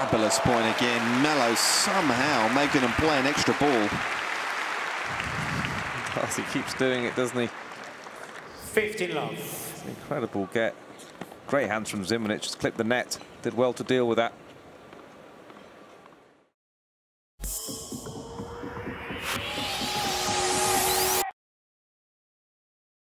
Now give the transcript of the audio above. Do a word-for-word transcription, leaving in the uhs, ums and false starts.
Fabulous point again. Melo somehow making him play an extra ball. He keeps doing it, doesn't he? fifteen love. Incredible get. Great hands from Zimonjic. Just clipped the net. Did well to deal with that.